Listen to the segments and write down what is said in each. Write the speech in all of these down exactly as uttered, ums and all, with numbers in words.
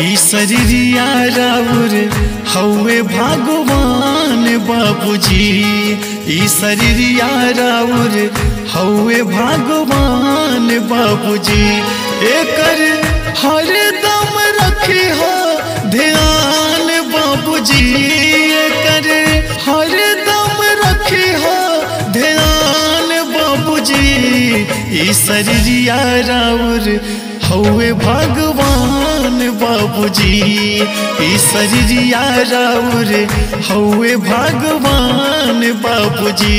ई शरीरिया राउर हौवे भगवान बाबूजी। ई शरीरिया राउर हौवे भगवान बाबूजी। एकर हरदम रखी हो ध्यान बाबूजी। एकर हरदम रखी हो ध्यान बाबूजी। ई शरीरिया राउर हौवे भगवान बाबूजी। ई शरीरिया राउर हौवे भगवान बाबूजी।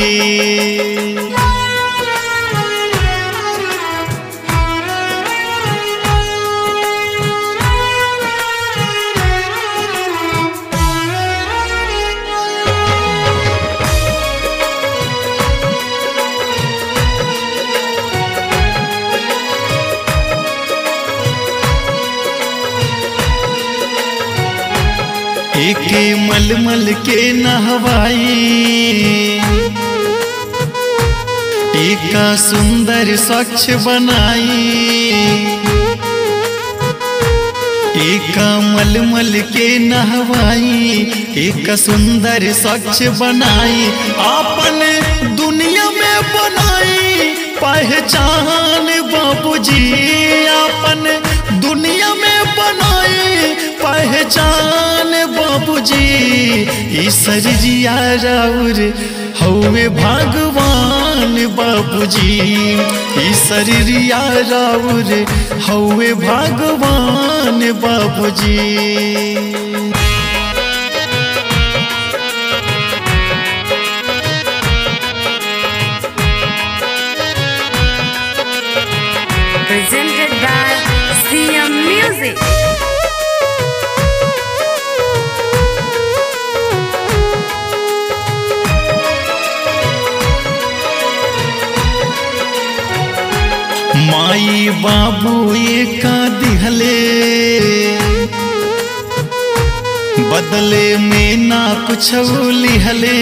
एके मलमल के नहवाई, एका सुंदर स्वच्छ बनाई। एका मलमल के नहवाई, एका सुंदर स्वच्छ बनाई। आपन दुनिया में बनाई पहचान बाबूजी। आपन दुनिया में बनाई पहचान बाबूजी। ई शरीरिया राउर हौवे भगवान बाबूजी। ई शरीरिया राउर हौवे भगवान बाबूजी। Presented by C M Music. माई बाबू एका दिहले, बदले में ना कुछ लिहले।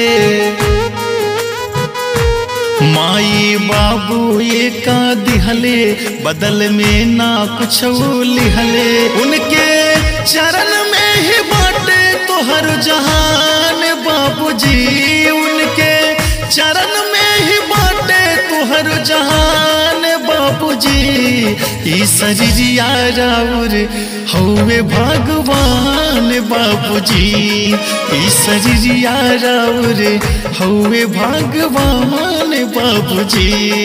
माई बाबू एका दिहले, बदल में ना कुछ लिहले। उनके चरण में ही बाटे तोहर जहान बाबूजी। उनके चरण में ही बाटे तोहर जहान बाबूजी। ई शरीरिया राउर हौवे भगवान बाबूजी। ई शरीरिया राउर हौवे भगवान बाबूजी।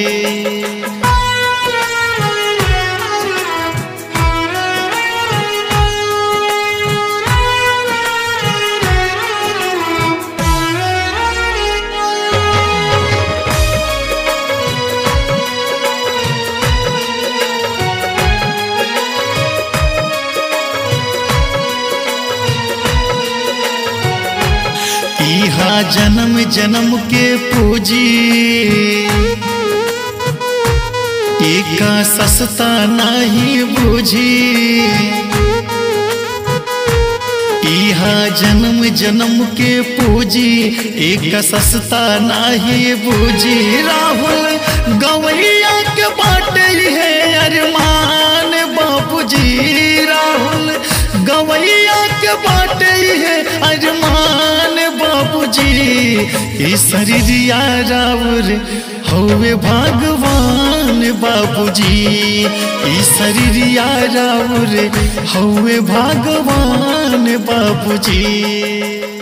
इहा जन्म जन्म के पूजी, एका सस्ता नहीं बूझी। इहा जन्म जन्म के पूजी, एका सस्ता नहीं बूझी। राहुल गवैया के बाटे है अरमान बाबूजी। राहुल गवैया के बाटे है अरमान बाबूजी। ई शरीरिया राउर हौवे भगवान बाबूजी। ई शरीरिया राउर हौवे भगवान बाबूजी।